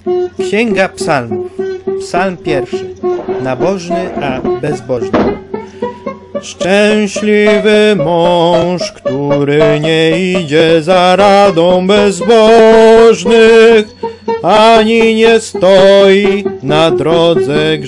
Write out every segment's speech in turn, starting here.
Księga Psalmów. Psalm pierwszy. Nabożny, a bezbożny. Szczęśliwy mąż, który nie idzie za radą bezbożnych, ani nie stoi na drodze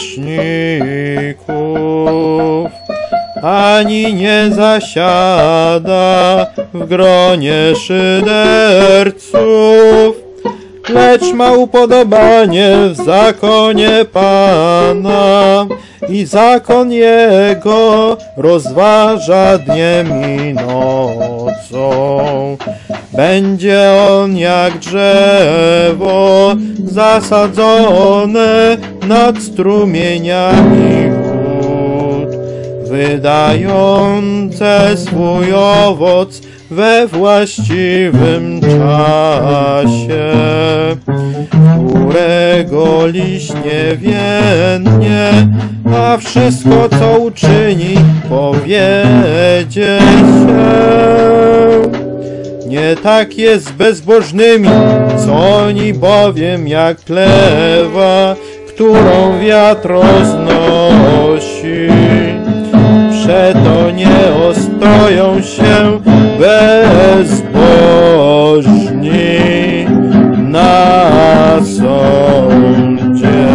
grzeszników, ani nie zasiada w gronie szyderców, lecz ma upodobanie w zakonie Pana i zakon Jego rozważa dniem i nocą. Będzie on jak drzewo zasadzone nad strumieniami wód, wydające swój owoc we właściwym czasie, którego liść nie więdnie, a wszystko, co uczyni, powiedzie się. Nie tak jest z bezbożnymi, co oni bowiem jak plewa, którą wiatr roznosi. Przeto nie ostoją się bezbożni na sądzie,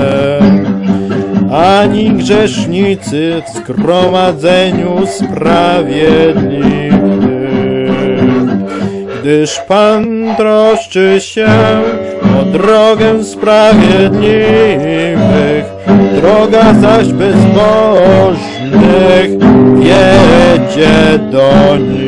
ani grzesznicy w zgromadzeniu sprawiedliwych. Gdyż Pan troszczy się o drogę sprawiedliwych, droga zaś bezbożnych wiedzie do nich.